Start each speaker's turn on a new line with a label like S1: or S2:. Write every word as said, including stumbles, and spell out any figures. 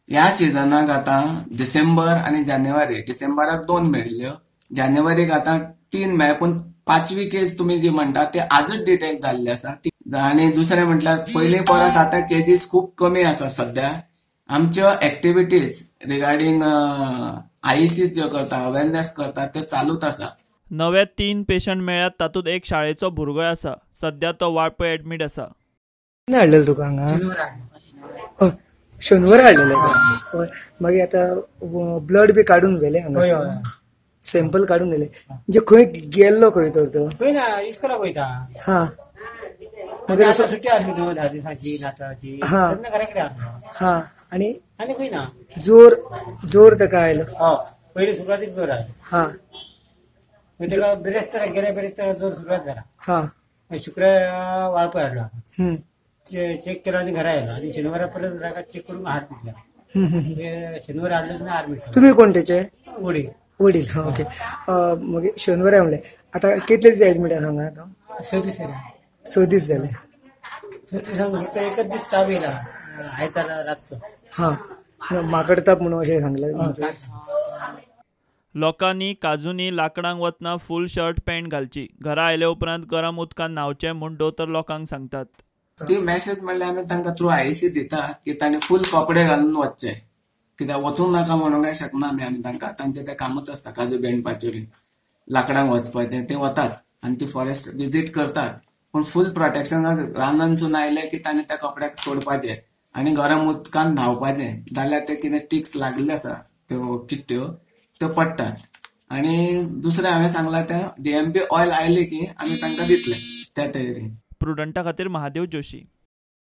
S1: ह्या सिजनाक आता डिसेंबर आणि जानेवारी, डिसेंबराक दोन मेळिल्ल्यो, जानेवारीक आता तीन मेळ, पण पाचवी केस तुम्ही जी म्हणता ते आजच डिटेक्ट जाल्ली आसा. आणि दुसरे म्हटल्यार पयली परस आता केजीस खूप कमी आसा सध्या. आमच्यो ऍक्टिव्हिटीज रिगार्डिंग आयसीस ज्यो करता, अवेअरनेस करता, ते चालूच आसा.
S2: नवे तीन पेशंट मेळ्ळ्यात, तातूंत एक शाळेचो भुरगोय आसा. सध्या तो वाळपय एडमीट आसा.
S3: केन्ना हाडलेलो तुका हांगा? हय, शेनवारा हाडलेलो का? हय. मागीर आता ब्लड बी काडून गेले हांगा, सॅम्पल काडून गेले. म्हणजे खंय गेल्लो खंय तर तो?
S4: खंय ना, इस्कोलाक वयता.
S3: हा.
S4: मागीर असं सुट्टी आसली न्हू धा दिसांची नाताळाची,
S3: हा.
S4: तेन्ना घरा कडेन आसलो.
S3: हा. आनी
S4: आनी खंय ना.
S3: जोर जोर ताका आयलो.
S4: हय, पयली सुरवातीक जोर आयलो.
S3: हा.
S4: मागीर ताका बेरेस्तारा गेल्या बेरेस्तारा जोर सुरवात जाला.
S3: हा.
S4: मागीर शुक्रारा वाळपय हाडलो.
S3: हम्म.
S4: चेक केलो आनी घरा येयलो. आनी शेनवारा परत घरा चेक करून हाड दितलो.
S3: हम्म, हम्म.
S4: शेनवारा हाडलो तेन्ना हाड मेळटलो.
S3: तुम्ही कोण तेचे
S4: वडील
S3: वडील? हा, ओके. मागीर शेनवारा म्हणले. आता कितले दीस एडमीट आसा हांगा आता?
S4: स दीस जाले.
S3: स दीस जाले.
S4: स दिसांक फक्त एकच दीस ताप येयला, आयतारा रातचो.
S3: हा. माकड ताप म्हणून अशें सांगलें.
S2: लोकांनी काजूंनी लाकडांक वतना फूल शर्ट पॅन्ट घालची. घरा आयले उपरांत गरम उदकान न्हांवचें म्हूण दोतोर लोकांक सांगतात.
S1: ती मेसेज म्हणल्यार आमी तांकां थ्रू आयसी दिता की तांणी फूल कपडे घालून वचचे, कित्याक वचूंक नाका म्हणूंक काय शकना आमी आमी तांकां. तांचें तें कामूच आसता काजू भेंडपाचें बी. लाकडांक वचपाचें ते वतात आनी ती फॉरेस्ट विजीट करतात. पूण फूल प्रोटेक्शनाक रानांतसून आयले की तांणी त्या कपड्याक सोडपाचे आनी गरम उदकान न्हांवपाचें. जाल्यार ते कितें टिक्स लागले आसा त्यो चिट्ट्यो त्यो पडटात. आनी दुसरें हांवें सांगलां तें डीएमपी ऑयल आयली की आमी तांकां दितले त्या तयारीन.
S2: प्रुडंटा खातीर महादेव जोशी.